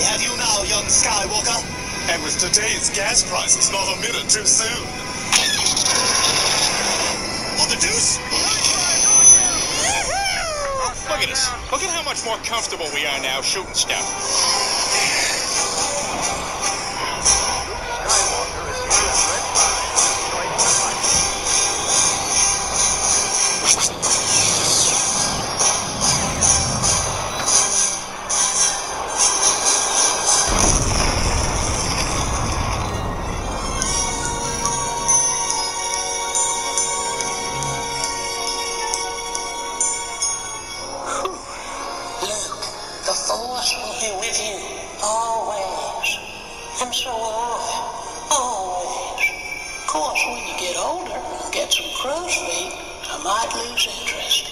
have you now, young Skywalker. And with today's gas prices, not a minute too soon. What the deuce? Look at us. Look at how much more comfortable we are now shooting stuff. And so always. Of course, when you get older and get some crow's feet, I might lose interest.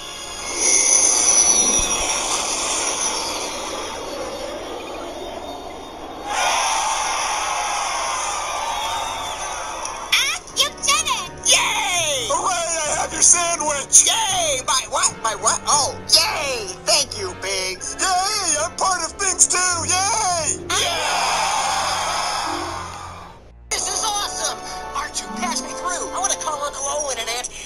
You did it! Yay! Hooray, I have your sandwich! Yay! My what? Oh, yay! Thank you, Biggs. Yay! I'm part of things too! Yay! This is awesome! Archie, pass me through. I want to call Uncle Owen and Aunt...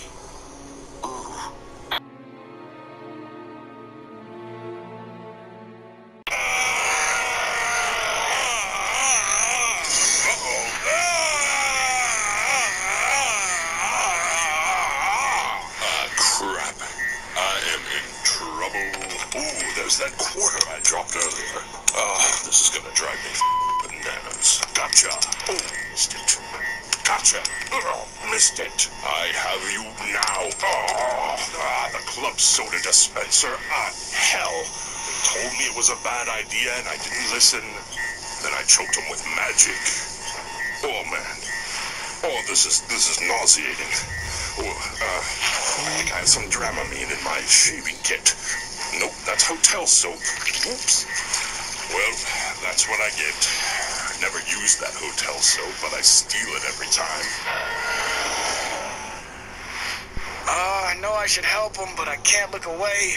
Crap. I am in trouble. Ooh, there's that quarter I dropped earlier. This is gonna drive me bananas. Gotcha. Oh, missed it. Gotcha. Oh, missed it. I have you now. The club soda dispenser. Hell. They told me it was a bad idea and I didn't listen. Then I choked him with magic. Oh, man. Oh, this is nauseating. Oh, I think I have some Dramamine in my shaving kit. Nope, that's hotel soap. Oops. Well, that's what I get. I never use that hotel soap, but I steal it every time. I know I should help him, but I can't look away.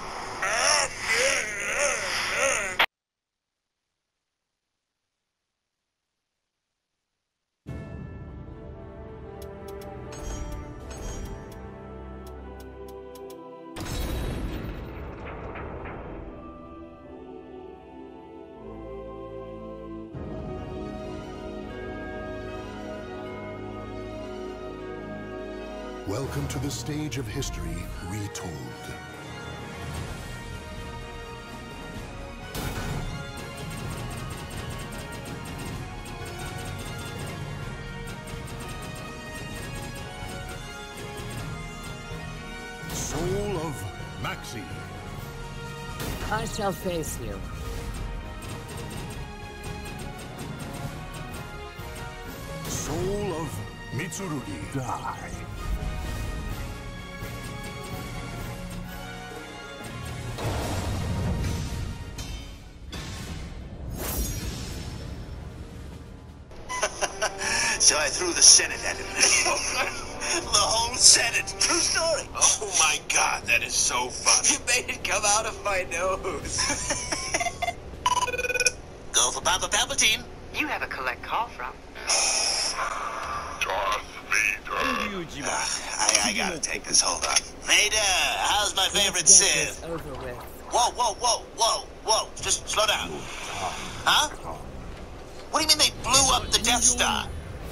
Welcome to the stage of history retold. Soul of Maxi. I shall face you. Soul of Mitsurugi. Die. So I threw the Senate at him. The whole Senate. True story. Oh my God, that is so funny. You made it come out of my nose. Go for Papa Palpatine. You have a collect call from. Darth Vader. I gotta take this. Hold on. Vader, how's my favorite Sith? Over with. Whoa. Just slow down. Huh? What do you mean they blew up the Death Star?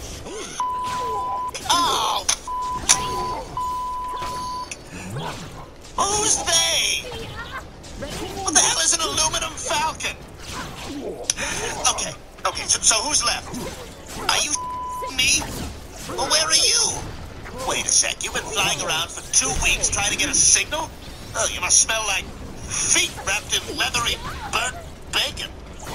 Oh! Who's they? What the hell is an aluminum falcon? Okay, so who's left? Are you me? Well, where are you? Wait a sec, you've been flying around for 2 weeks trying to get a signal? Oh, you must smell like feet wrapped in leathery burnt bacon.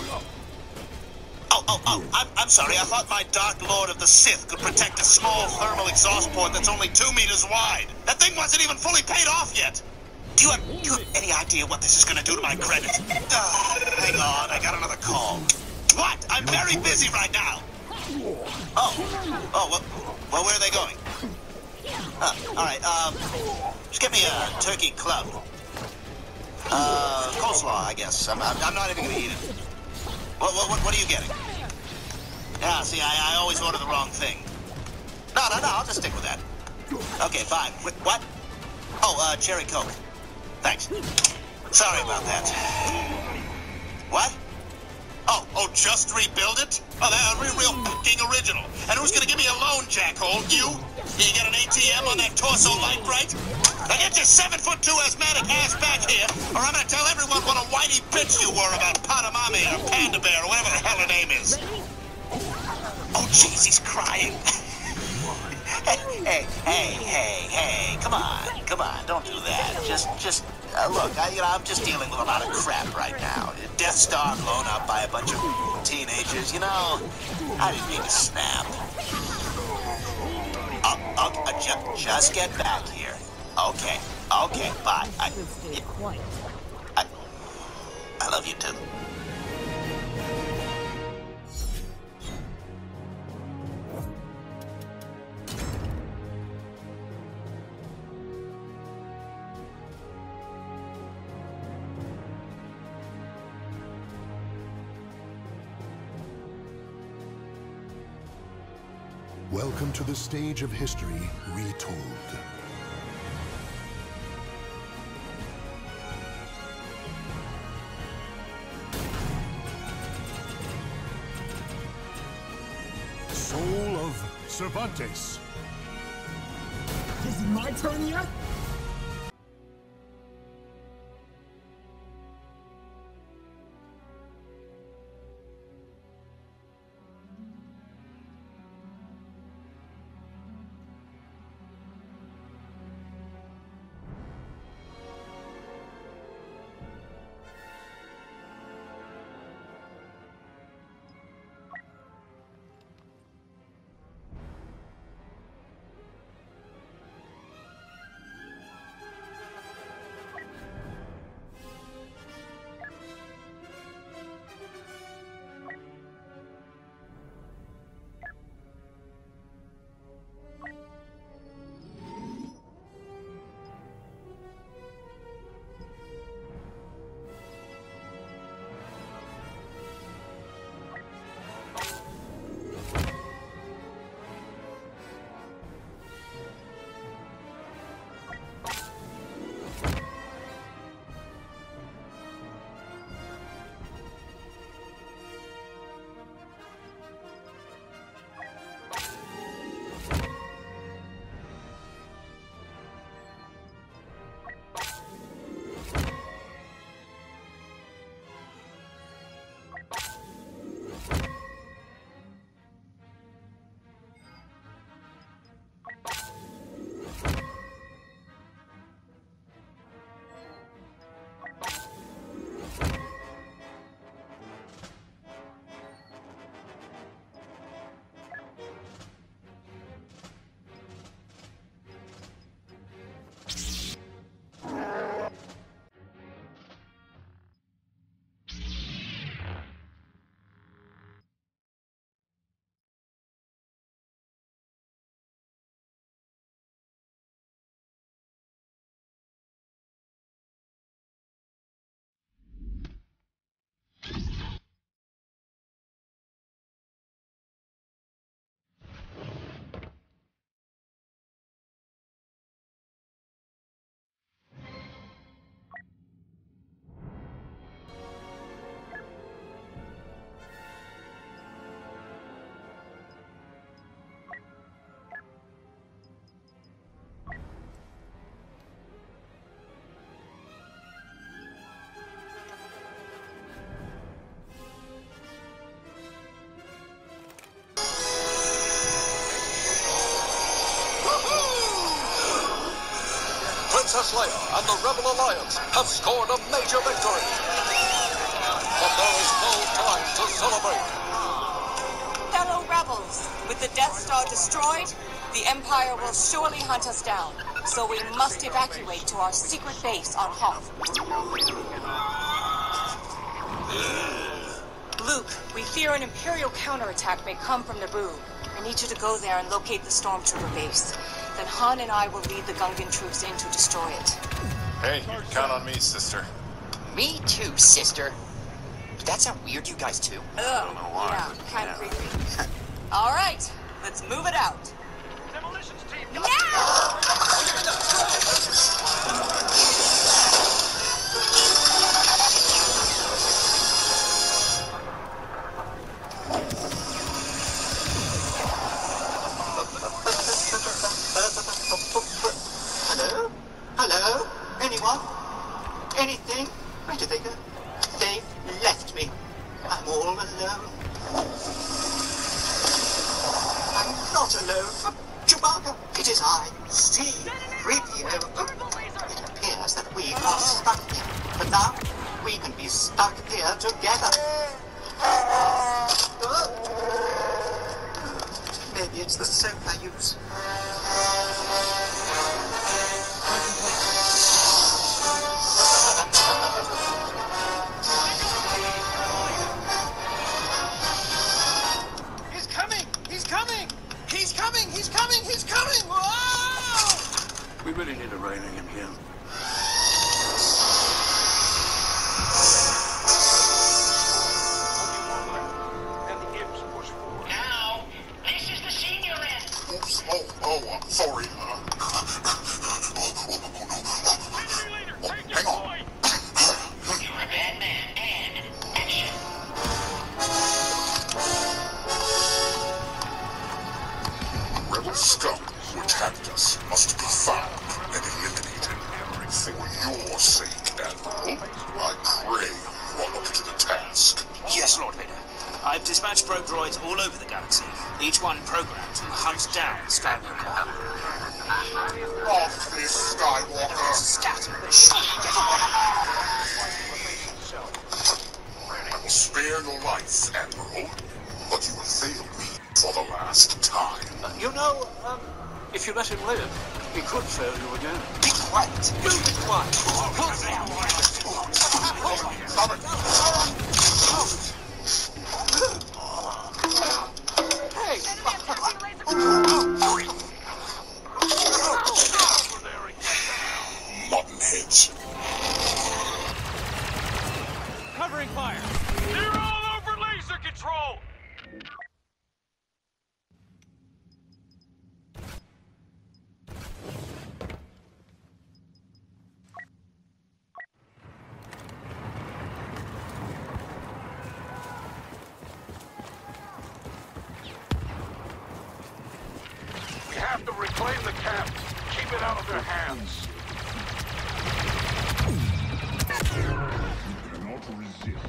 Oh, I'm sorry. I thought my Dark Lord of the Sith could protect a small thermal exhaust port that's only 2 meters wide. That thing wasn't even fully paid off yet. Do you have any idea what this is going to do to my credit? Hang on, I got another call. What? I'm very busy right now. Well, where are they going? All right, just get me a turkey club. Coleslaw, I guess. I'm not even going to eat it. What are you getting? Yeah, see, I always order the wrong thing. No, I'll just stick with that. Okay, fine. What? Oh, cherry Coke. Thanks. Sorry about that. What? Oh, just rebuild it? Oh, that's real fucking original. And who's gonna give me a loan, jackhole? You? You got an ATM on that torso light bright? Now get your 7'2" asthmatic ass back here, or I'm gonna tell everyone what a whitey bitch you were about Padamame or Panda Bear or whatever the hell her name is. Oh, jeez, he's crying. Hey, come on, don't do that. Just look, I'm just dealing with a lot of crap right now. Death Star blown up by a bunch of teenagers, I didn't mean to snap. Just get back here. Okay, bye. I love you too. Welcome to the stage of history retold. Soul of Cervantes. Is it my turn yet? Princess Leia and the Rebel Alliance have scored a major victory. But there is no time to celebrate. Fellow rebels, with the Death Star destroyed, the Empire will surely hunt us down. So we must evacuate to our secret base on Hoth. Luke, we fear an Imperial counterattack may come from Naboo. I need you to go there and locate the Stormtrooper base. Then Han and I will lead the Gungan troops in to destroy it. Hey, you can count on me, sister. Me too, sister. Did that sound weird to you guys too? Ugh, yeah, kind of creepy. All right, let's move it out. Demolitions team, Hello? Hello? Anyone? Anything? Wait a second. They left me. I'm all alone. I'm not alone. Chewbacca, it is I, C-3PO. It appears that we are stuck here, but now we can be stuck here together. Maybe it's the soap I use. He's coming! He's coming! He's coming! He's coming! He's coming! Whoa! We really need to rein him in. And the imps push forward. Now, this is the senior end. Oops. Oh, I'm sorry. Hang on. You're a bad man, and action. Rebel scum who attacked us must be found and eliminated. For your sake, Admiral, I pray you are up to the task. Yes, Lord Vader. I've dispatched probe droids all over the galaxy, each one programmed to hunt down Skywalker. Off this, Skywalker! Scatter! I will spare your life, Admiral, but you have failed me for the last time. If you let him live, he could fail you again. Be quiet! You be quiet! Stop it! Hey! Mutton heads. Covering fire! They're all over laser control! We have to reclaim the camp. Keep it out of their hands. You cannot resist.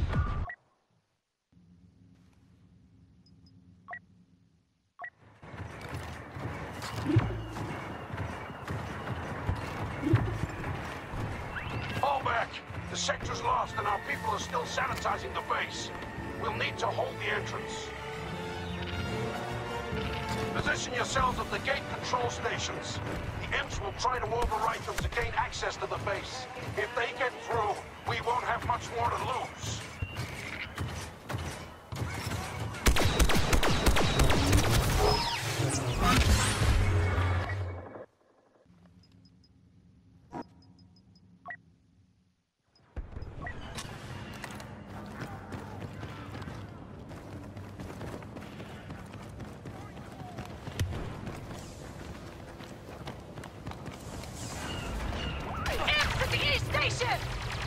Fall back. The sector's lost and our people are still sanitizing the base. We'll need to hold the entrance. Position yourselves at the gate control stations. The imps will try to override them to gain access to the base. If they get through, we won't have much more to lose. Imps at the East Station!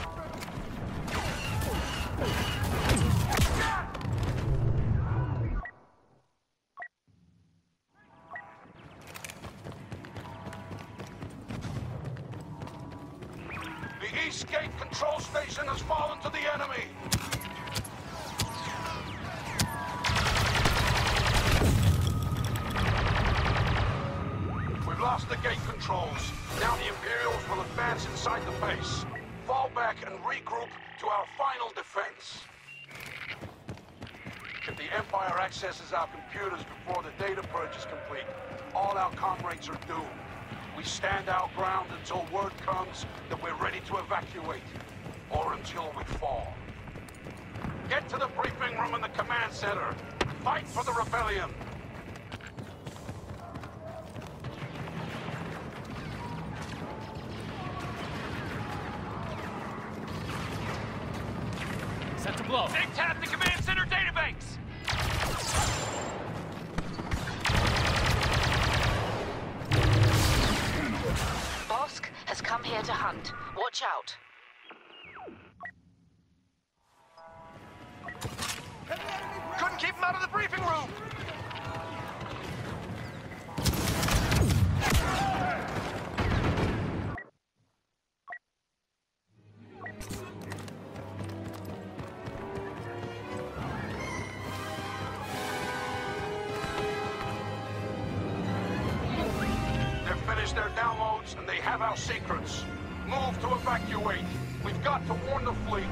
The East Gate control station has fallen to the enemy. We've lost the gate controls. Now the Imperials will advance inside the base. Fall back and regroup to our final defense. If the Empire accesses our computers before the data purge is complete, all our comrades are doomed. We stand our ground until word comes that we're ready to evacuate, or until we fall. Get to the briefing room in the command center. Fight for the rebellion. Set to blow. They tapped the command center databanks! Bosk has come here to hunt. Watch out. Couldn't keep him out of the briefing room! Their downloads, and they have our secrets. Move to evacuate. We've got to warn the fleet.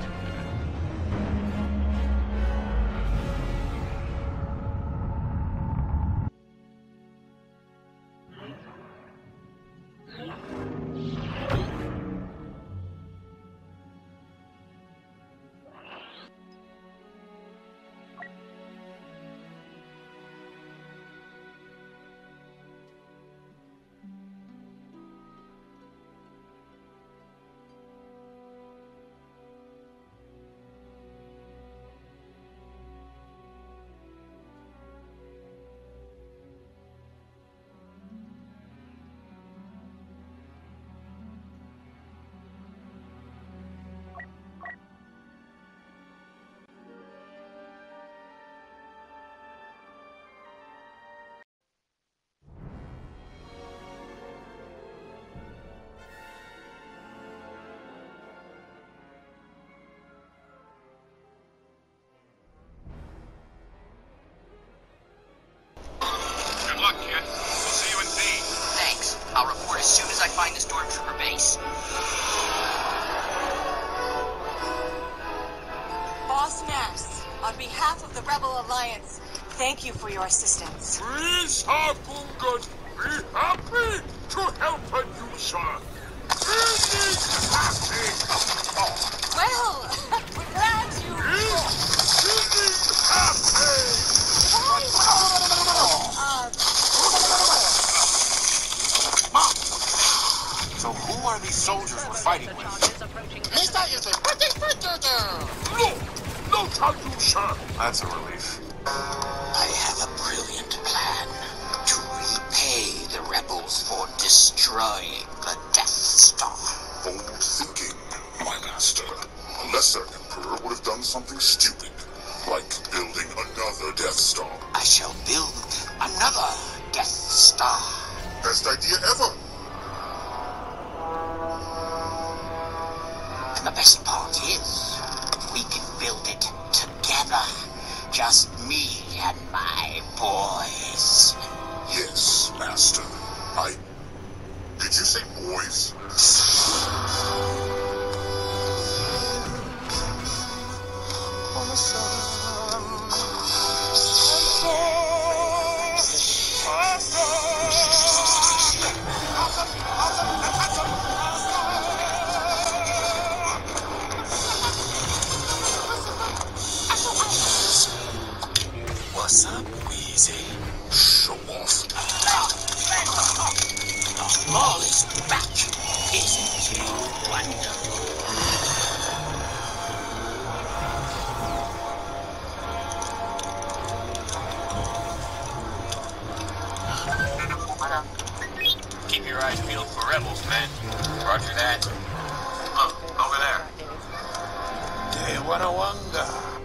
Good luck, kid. We'll see you in B. Thanks. I'll report as soon as I find the Stormtrooper base. Boss Nass, on behalf of the Rebel Alliance, thank you for your assistance. Please, Bungan, be happy to help a user. Really happy. Well, we're glad you... Really happy. Mom! So who are these soldiers we're fighting with? No trouble, sir. That's a relief. I have a brilliant plan to repay the rebels for destroying the Death Star. Bold thinking, my master. A lesser emperor would have done something stupid, like building another Death Star. I shall build another Death Star. Best idea ever. And the best part is, we can build it together. Just me and my boys. Yes, master. Did you say boys? What's up, Weezy? Show off. Maul is back. Isn't you wonderful? Keep your eyes peeled for rebels, man. Roger that. Look, over there. Dewanawanga.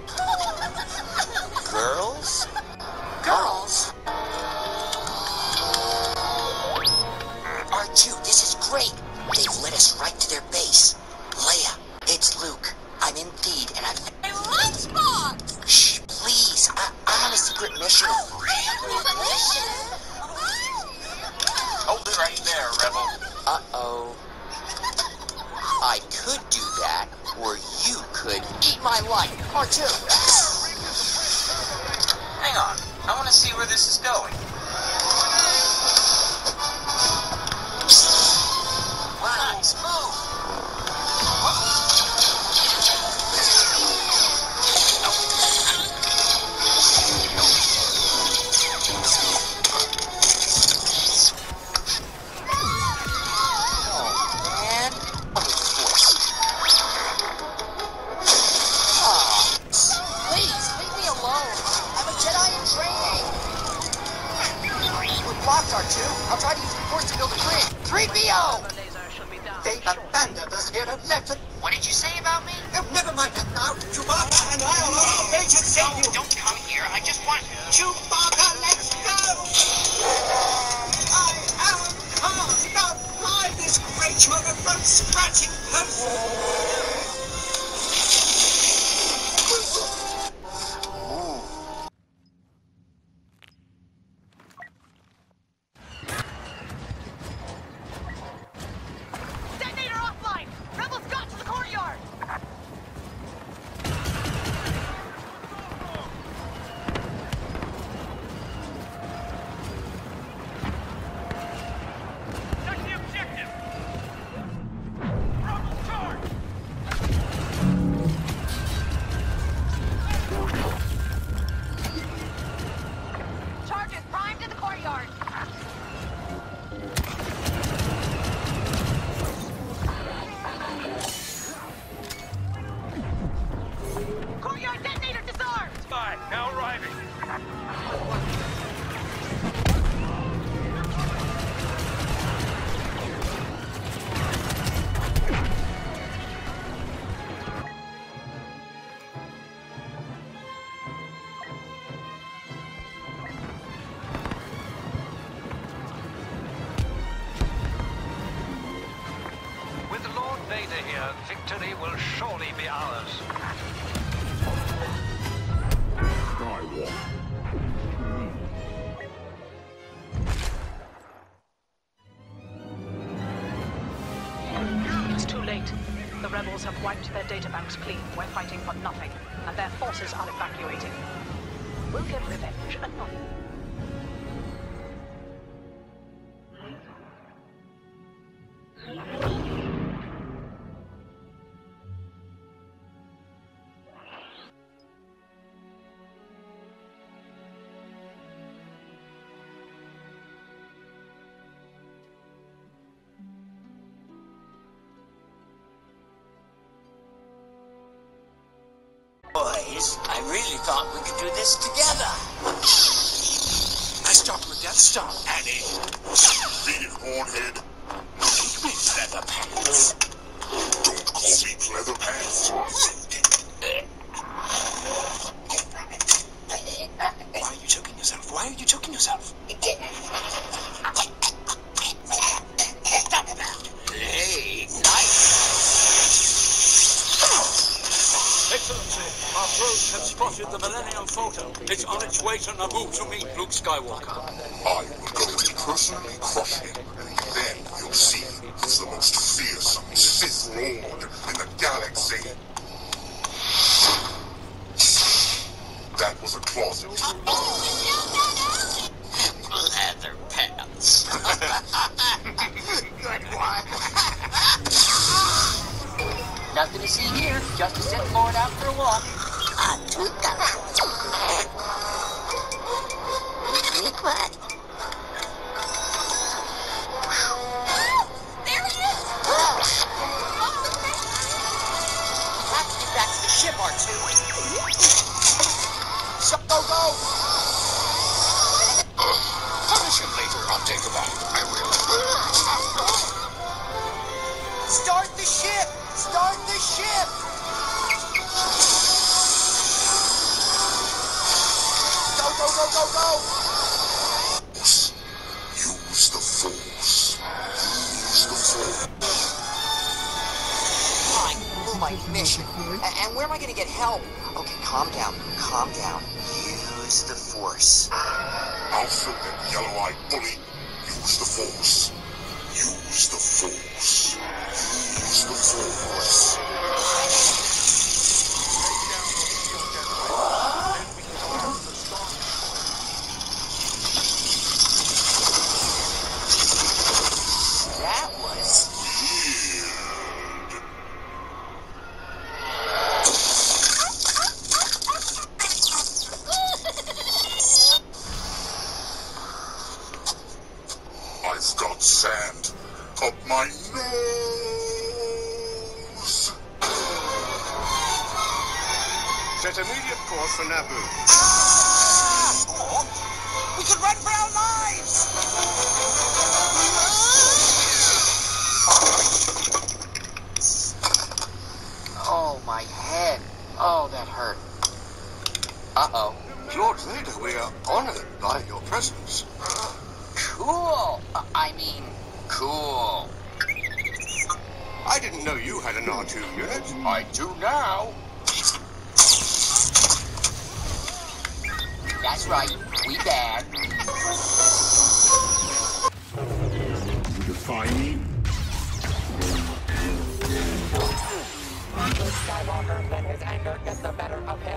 Girls? Girls? R2, this is great. They've led us right to their base. Leia, it's Luke. I'm in Theed, and I've... My lunchbox! Shh, please. I'm on a secret mission. Hold it right there, rebel. Uh-oh. I could do that, or you could eat my life. R2. Hang on. I want to see where this is going. Nice move. I'll try to use the force to build a grid. 3PO! They abandoned us here and left it. What did you say about me? Oh, never mind that now. Chewbacca and I'll obey you. No, don't come here. I just want... Chewbacca, let's go! I am Khan. Now fly this creature from scratching person. Victory will surely be ours. It's too late. The rebels have wiped their databanks clean. We're fighting for nothing, and their forces are evacuating. We'll get revenge anon. Boys, I really thought we could do this together. Nice job on the Death Star, Annie. Beat it, Hornhead. Make me Leather Pants. Don't call me Leather Pants. Why are you choking yourself? Why are you choking yourself? Hey, nice. Excellency, our drones have spotted the Millennium Photo. It's on its way to Naboo to meet Luke Skywalker. I will go and personally crush him. Then you'll see he's the most fearsome Sith Lord in the galaxy. That was a closet. Leather pants. Good one. Nothing to see here. Just a Sith Lord out for a walk. There he is! Have to get back to the ship, R2. So go! Punish him later. I'll take him out. I will. Start the ship! Start the ship! Go! Use the Force. Use the Force. Fine, blew my mission. And where am I gonna get help? Okay, calm down. Use the Force. Alpha and yellow-eyed bully. Use the Force. Use the Force. Use the Force. That was weird. I've got sand up my nose. Set immediate course for Naboo. We could run for our lives! Oh, that hurt. Uh-oh. Lord Vader, we are honored by your presence. Cool. I mean, cool. I didn't know you had an R2 unit. I do now. That's right. We bad. You defy me? Luke Skywalker, then his anger gets the better of him.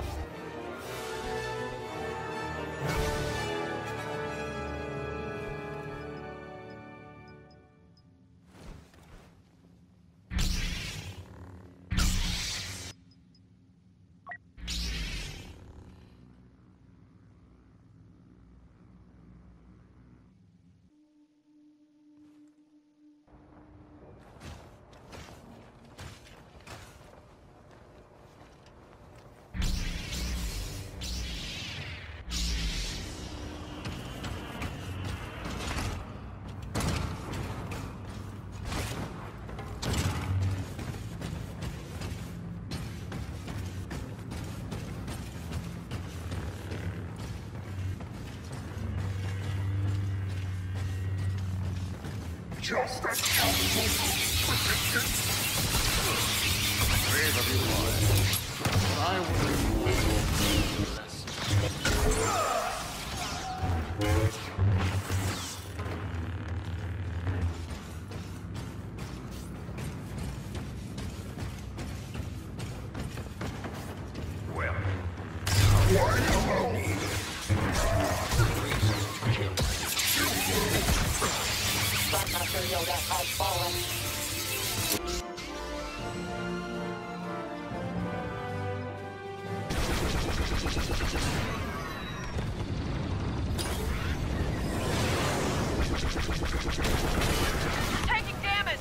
Just as brave of you are. I will well, why hello? Master Yoda has fallen. Taking damage!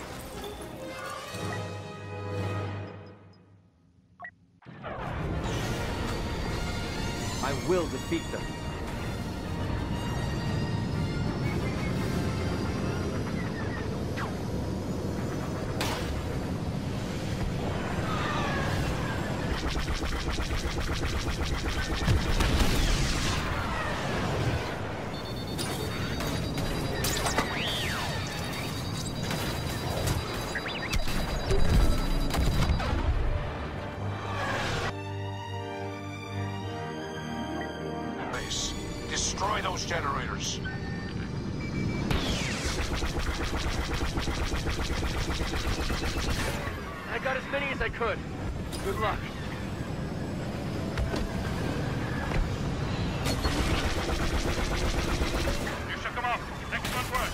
I will defeat them. Base. Destroy those generators. I got as many as I could. Good luck. You shook them up. Excellent work.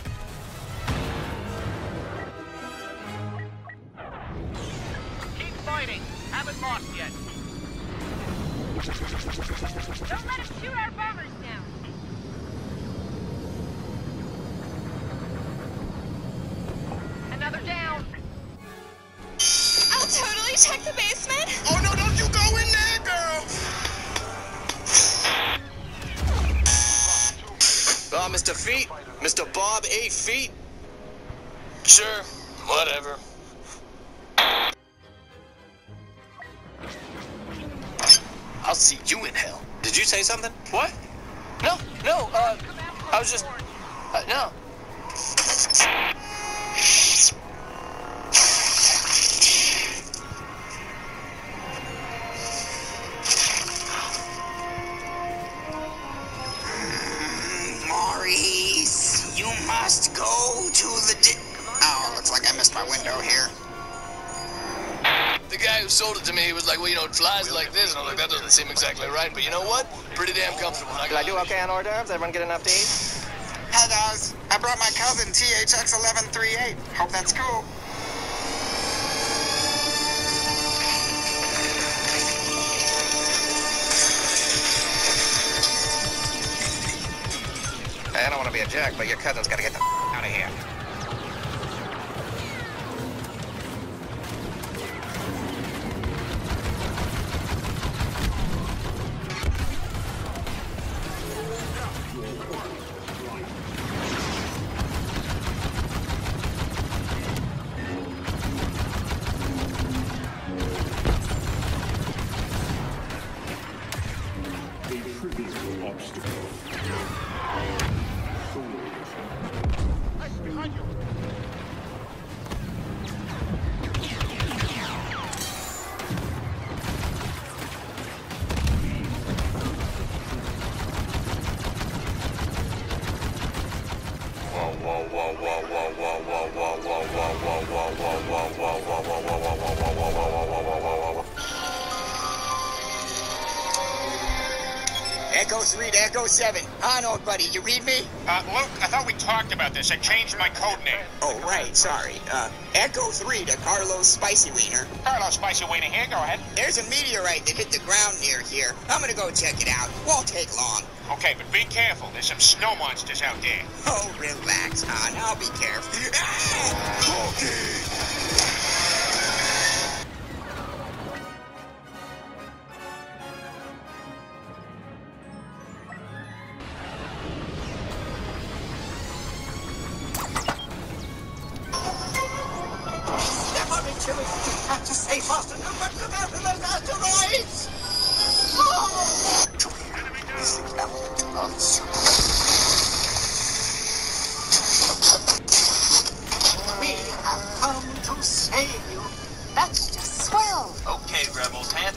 Keep fighting. Haven't lost yet. Don't let him shoot our bombers now. Another down. I'll totally check the basement. Oh no, don't you go in there, girl! Mr. Feet? Mr. Bob A. Feet? Sure, whatever. I'll see you in hell. Did you say something? What? No, I was just... no. Maurice, you must go to the Oh, looks like I missed my window here. The guy who sold it to me, he was like, well, you know, it flies like this. And I was like, that doesn't seem exactly right. But you know what? Pretty damn comfortable. Did I do okay on hors d'oeuvres? Everyone get enough to eat? Hey guys, I brought my cousin THX 1138. Hope that's cool. I don't want to be a jerk, but your cousin's got to get the out of here. obstacle. Hey, behind you! Echo 3 to Echo 7. On, old buddy, you read me? Luke, I thought we talked about this. I changed my code name. Oh, right, sorry. Echo 3 to Carlos Spicy Wiener. Carlos Spicy Wiener here, go ahead. There's a meteorite that hit the ground near here. I'm gonna go check it out. Won't take long. Okay, but be careful. There's some snow monsters out there. Oh, relax, hon. I'll be careful. Step on it, Chili. You have to stay faster. No matter about those asteroids. Is the element of super. We have come to save you. That's just swell. Okay, rebels, hand.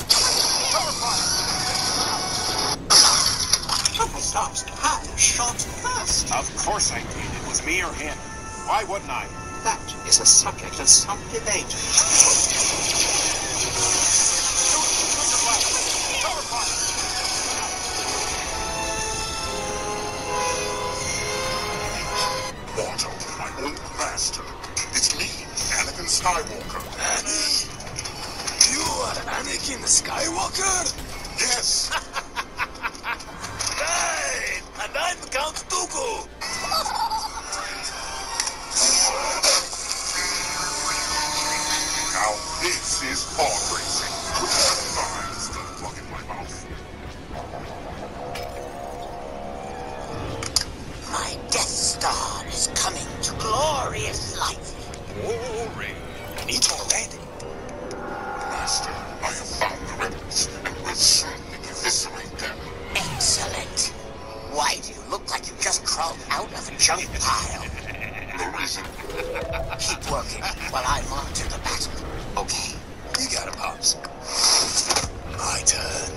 Oh, my stars. I shot first. Of course I did. It was me or him. Why wouldn't I? That is a subject of some debate. Mortal, my old master. It's me, Anakin Skywalker. Annie? You are Anakin Skywalker? Yes. Right! And I'm Count Dooku! Now this is pod racing. I'm still plugging my mouth. My Death Star is coming to glorious life. Glory! It's already. Master, I have found the rebels and will soon eviscerate them. Excellent. Why do you look like you just crawled out of a junk pile? The reason. Keep working while I monitor the battle. Okay, you got it, Pops. My turn.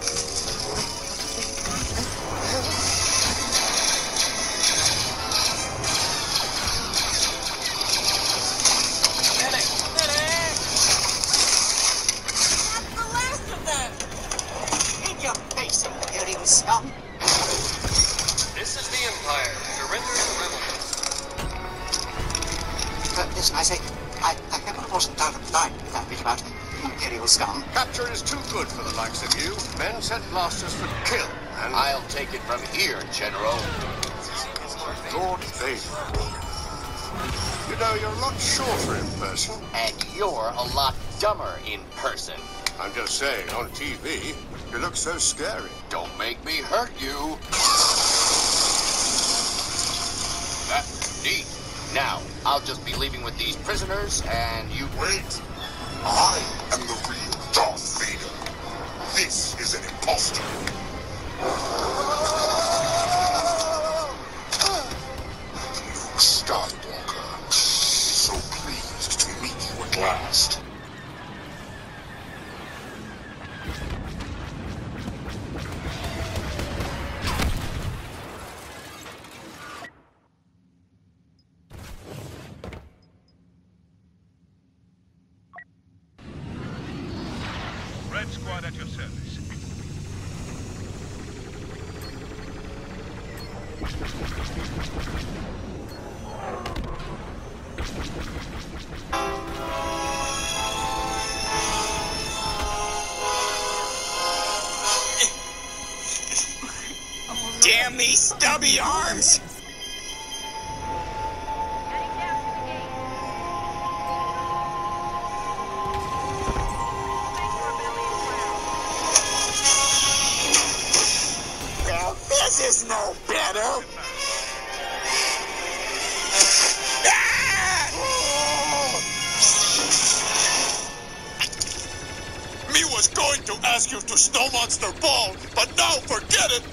That's the last of them. In your face, Imperial scum. This is the Empire. Surrender to rebels. Listen, I say, I wasn't out of line with that bit about Imperial scum. Capture is too good for the likes of you. Men sent blasters for kill, and I'll take it from here, General. Lord Vader. You know, you're a lot shorter in person. And you're a lot dumber in person. I'm just saying, on TV, you look so scary. Don't make me hurt you. That's neat. Now, I'll just be leaving with these prisoners, and you... Wait. I am the real Darth Vader. This is an imposter. Luke Skywalker. So pleased to meet you at last. Red Squad at your service. Damn these stubby arms! Well, this is no better. Me was go going to ask you to snow monster ball, but now forget it!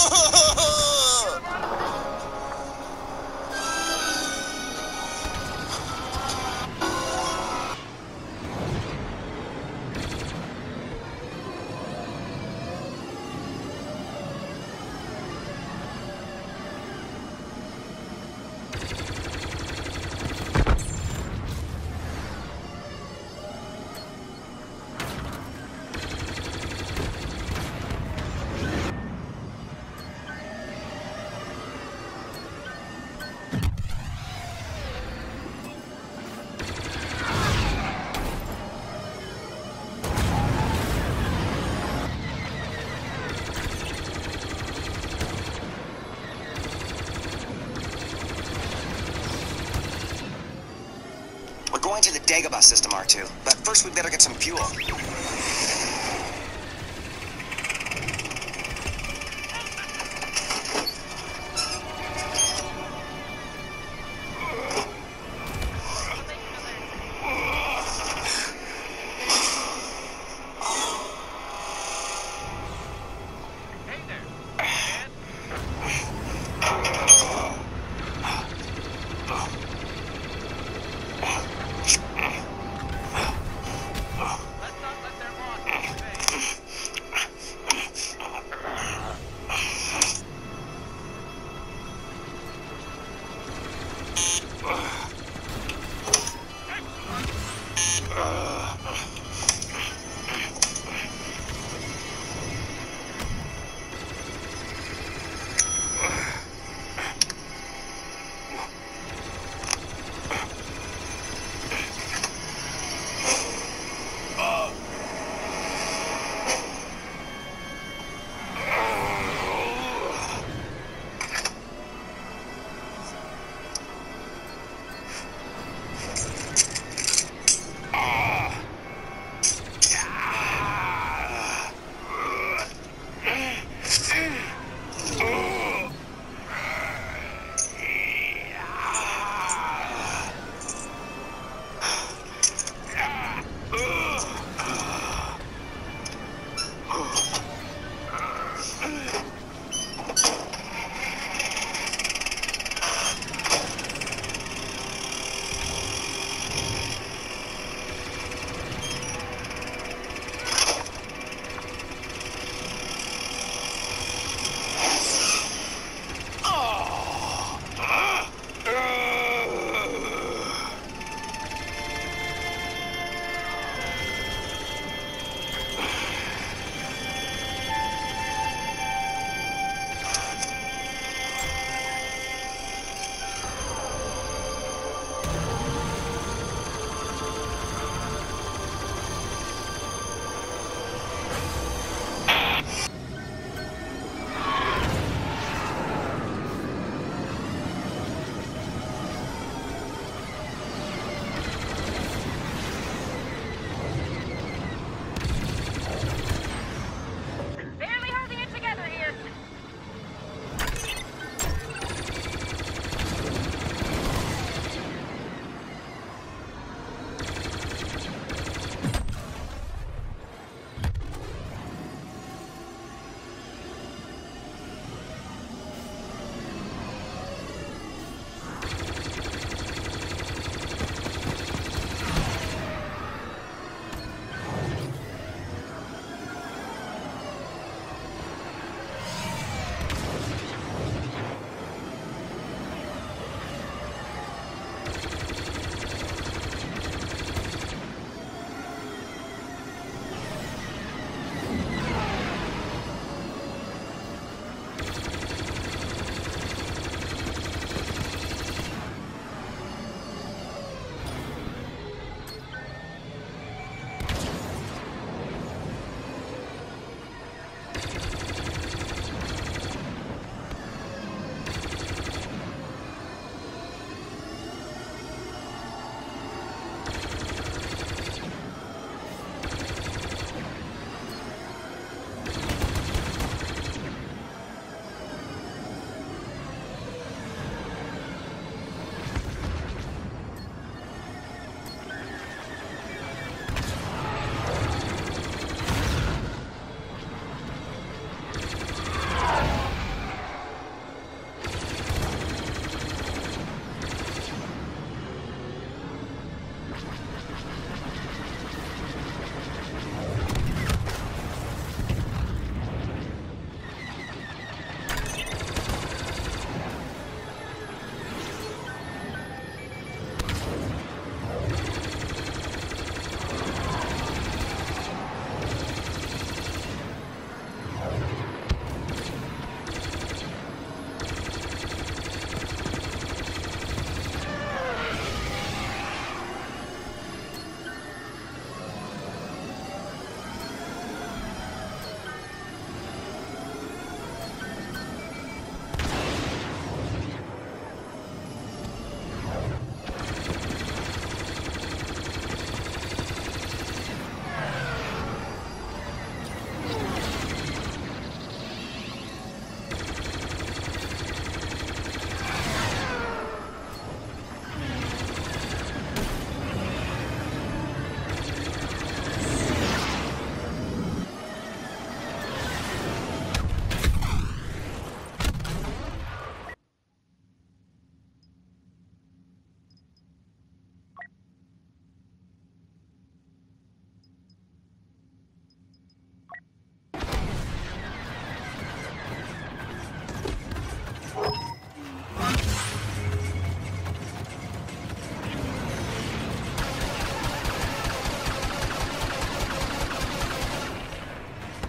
Going to the Dagobah system, R2, but first we better get some fuel.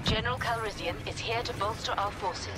General Calrissian is here to bolster our forces.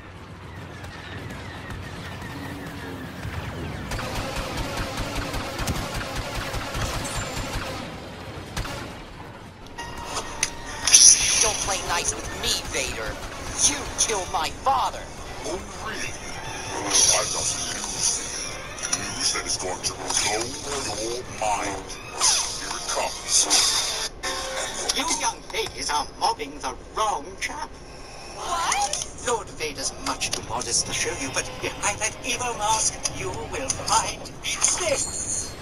Don't play nice with me, Vader. You killed my father. Oh, really? I've nothing to news that is going to blow your mind. Here it comes. You young ladies are mobbing the wrong chap. What? Lord Vader's much too modest to show you, but behind that evil mask, you will find this.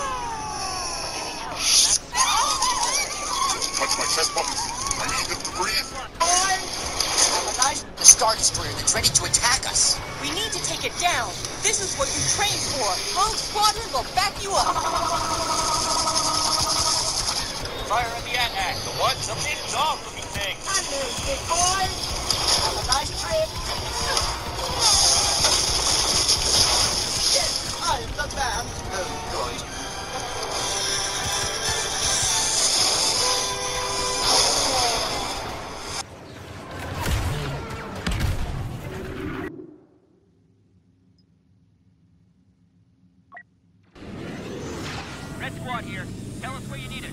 Touch my chest button. I need him to breathe. The Star Destroyer that's ready to attack us. We need to take it down. This is what you trained for. Rogue Squadron will back you up. Fire on the AT-AT. The what? Some big dog-looking thing. I live, big boy. Have a nice trip. Yes, I am the man. Oh, God. Red Squad here. Tell us where you need us.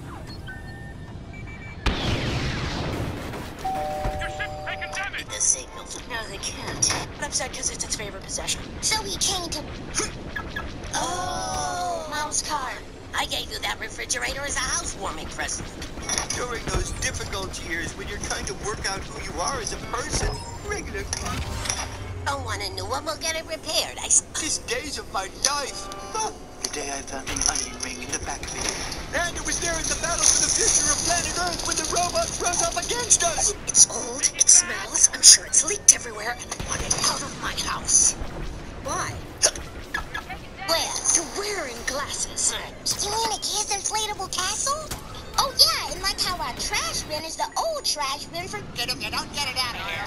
Your ship's taking damage! The signal. No, they can't. I'm upset because it's its favorite possession. So he came to... Oh, Mom's car. I gave you that refrigerator as a housewarming present. During those difficult years when you're trying to work out who you are as a person, regular Don't want a new one, we'll get it repaired. These days of my life. Oh, the day I found an onion ring in the back of it. And it was there in the battle for the future of planet Earth when the robots rose up against us. It's old, it smells, I'm sure it's leaked everywhere, and I want it out of my house. Why? Where? You're wearing glasses. You mean a kid's inflatable castle? Oh yeah, and like how our trash bin is the old trash bin for... Get it out of here.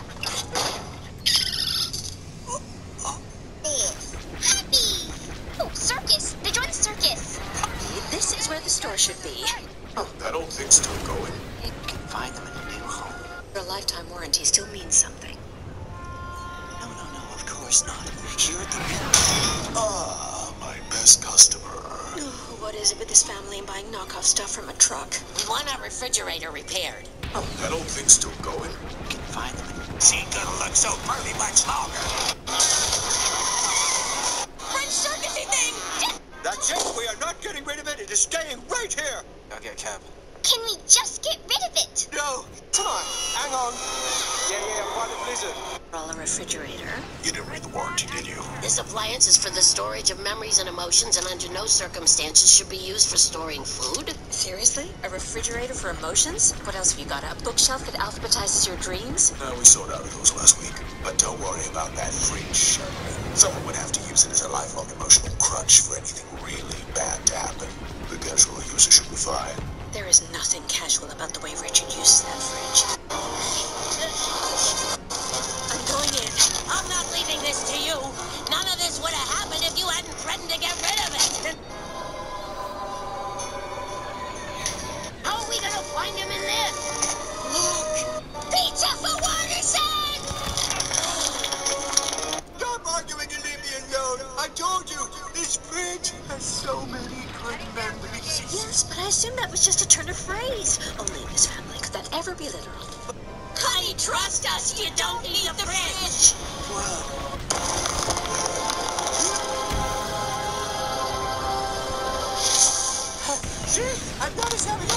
Happy! Oh, circus! They joined the circus! This is where the store should be. Oh, that old thing's still going. You can find them in a new home. Your lifetime warranty still means something. No, of course not. Here at the... Ah, my best customer. Oh, what is it with this family and buying knockoff stuff from a truck? We want our refrigerator repaired. Oh, that old thing's still going. You can find them in... She ain't gonna look so pretty much longer. French circusy thing! That's it. We are not getting rid of it. It is staying right here. Go get Cap. Can we just get rid of it? No. Come on. Hang on. Yeah, part of Blizzard. Roll a refrigerator. You didn't read the warranty, did you? This appliance is for the storage of memories and emotions and under no circumstances should be used for storing food. Seriously? A refrigerator for emotions? What else have you got? A bookshelf that alphabetizes your dreams? We sold out of those last week. But don't worry about that fridge. Someone would have to use it as a lifelong emotional crutch for anything really bad to happen. The casual user should be fine. There is nothing casual about the way Richard uses that fridge. I'm going in. I'm not leaving this to you. None of this would have happened if you hadn't threatened to get rid of it. How are we gonna find him in this? Look! Pizza for Watterson! Stop arguing and leave me alone. I told you, this fridge has so many good memories. Yes, but I assume that was just a turn of phrase. Only in this family could that ever be literal. Honey, trust us. You don't need the fridge. See? I brought us having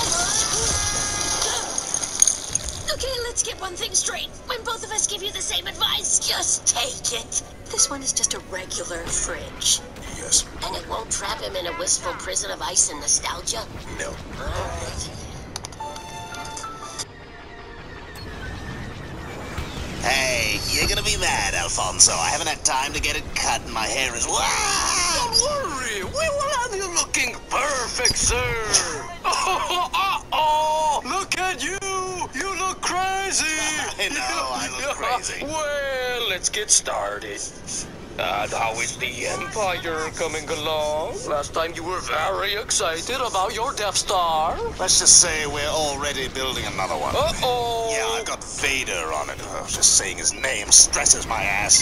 Okay, let's get one thing straight. When both of us give you the same advice, just take it. This one is just a regular fridge. Yes. And it won't trap him in a wistful prison of ice and nostalgia? No. All right. Hey, you're gonna be mad, Alfonso. I haven't had time to get it cut, and my hair is... Don't worry, we will have you looking perfect, sir. Look at you. You look crazy. I know, I look crazy. Well, let's get started. And how is the Empire coming along? Last time you were very excited about your Death Star. Let's just say we're already building another one. Uh-oh! Yeah, I've got Vader on it. Just saying his name stresses my ass.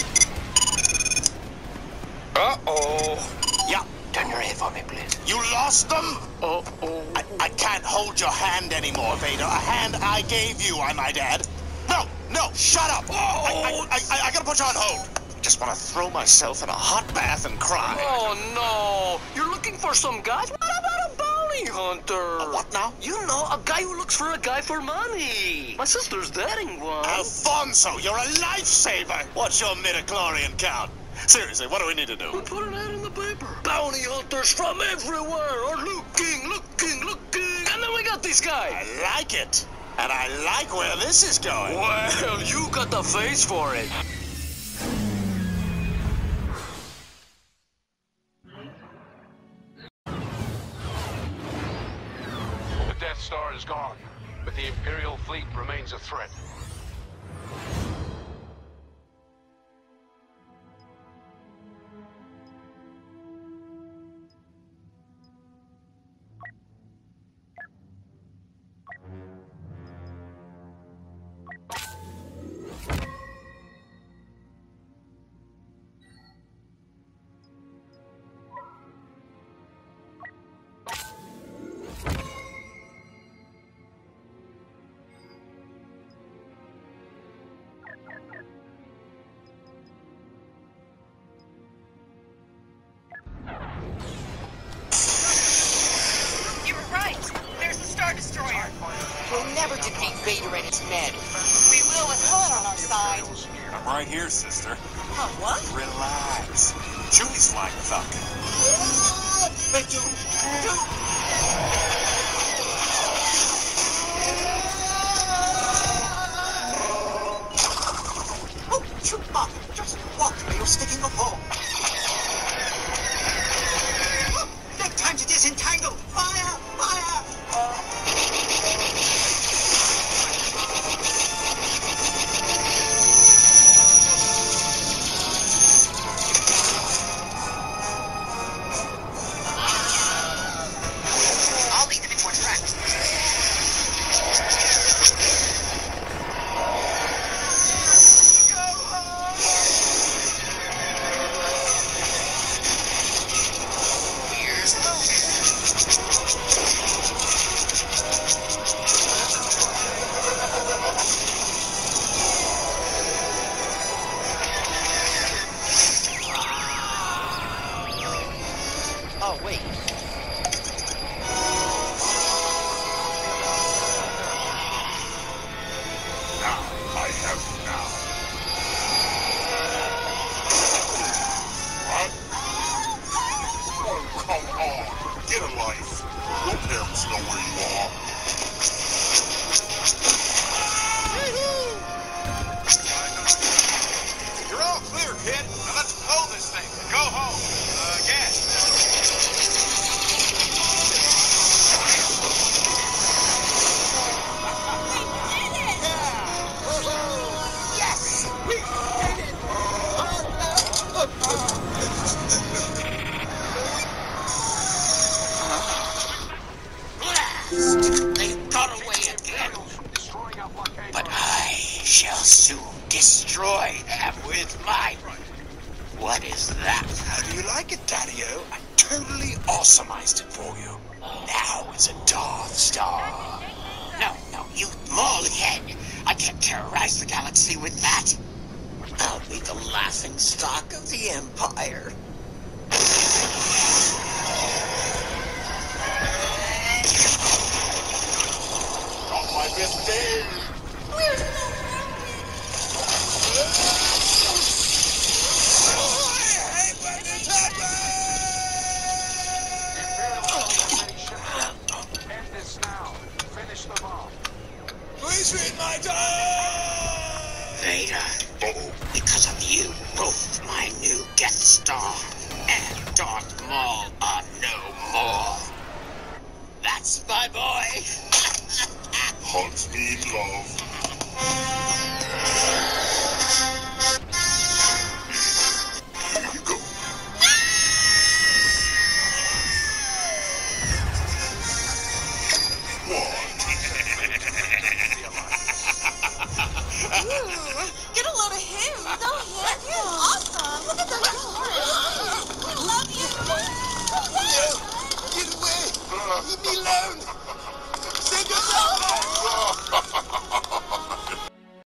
Uh-oh. Yeah. Turn your head for me, please. You lost them? Uh-oh. I can't hold your hand anymore, Vader. A hand I gave you, I might add. No, shut up! I gotta put you on hold. I just want to throw myself in a hot bath and cry. Oh, no. You're looking for some guys? What about a bounty hunter? A what now? You know, a guy who looks for a guy for money. My sister's dating one. Alfonso, you're a lifesaver. What's your midichlorian count? Seriously, what do we need to do? We put an ad in the paper. Bounty hunters from everywhere are looking. And then we got these guys. I like it. And I like where this is going. Well, you got the face for it. The Death Star is gone, but the Imperial fleet remains a threat. We'll never defeat Vader and his men. We will with Han on our side. I'm right here, sister. Huh, what? Relax. Chewie's flying the Falcon. Oh, Chewbacca, just walk where you're sticking a pole. Take time to disentangle. Fire! Oh, wait. Now, I have you now. What? Oh, come on. Get a life. Your parents know where you are. You're all clear, kid. Now let's blow this thing. Go home. Again. They got away again. But I shall soon destroy them with my... What is that? How do you like it, Daddy-O? I totally awesomized it for you. Now it's a Darth Star. No, you mole-head. I can't terrorize the galaxy with that. I'll be the laughing stock of the Empire. Not my best day. End this now. Finish them off. Please read my time! Vader, because of you, both my new Death Star and Darth Maul are no more. That's my boy. Hunt me, love. Get a load of him. So handsome. Awesome. Look at those horns. We love you. Get away! Leave me alone!